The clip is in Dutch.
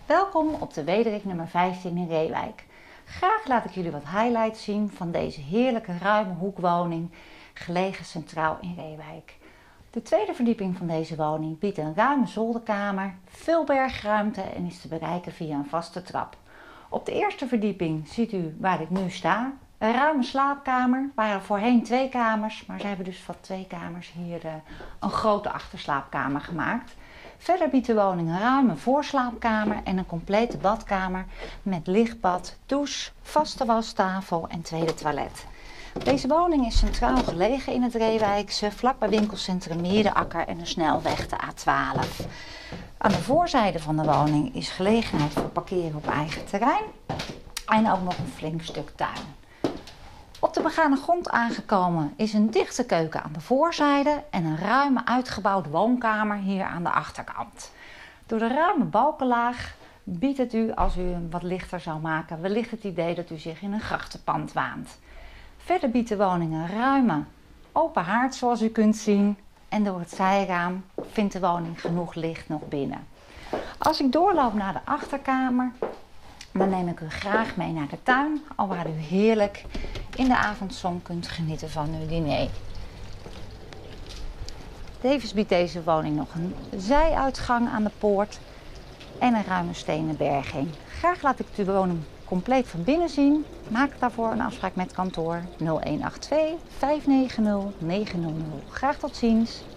Welkom op de Wederik nummer 15 in Reewijk. Graag laat ik jullie wat highlights zien van deze heerlijke ruime hoekwoning, gelegen centraal in Reewijk. De tweede verdieping van deze woning biedt een ruime zolderkamer, veel bergruimte en is te bereiken via een vaste trap. Op de eerste verdieping ziet u waar ik nu sta. Een ruime slaapkamer, waren voorheen 2 kamers, maar ze hebben dus van 2 kamers hier een grote achterslaapkamer gemaakt. Verder biedt de woning een ruime voorslaapkamer en een complete badkamer met lichtbad, douche, vaste wastafel en tweede toilet. Deze woning is centraal gelegen in het Reewijkse, vlakbij winkelcentrum Meerdenakker en de snelweg de A12. Aan de voorzijde van de woning is gelegenheid voor parkeren op eigen terrein en ook nog een flink stuk tuin. Op de begane grond aangekomen is een dichte keuken aan de voorzijde en een ruime uitgebouwde woonkamer hier aan de achterkant. Door de ruime balkenlaag biedt het u, als u hem wat lichter zou maken, wellicht het idee dat u zich in een grachtenpand waant. Verder biedt de woning een ruime open haard zoals u kunt zien en door het zijraam vindt de woning genoeg licht nog binnen. Als ik doorloop naar de achterkamer, dan neem ik u graag mee naar de tuin, alwaar u heerlijk in de avondzon kunt genieten van uw diner. Tevens biedt deze woning nog een zijuitgang aan de poort en een ruime stenen berging. Graag laat ik de woning compleet van binnen zien. Maak daarvoor een afspraak met kantoor 0182 590 900. Graag tot ziens.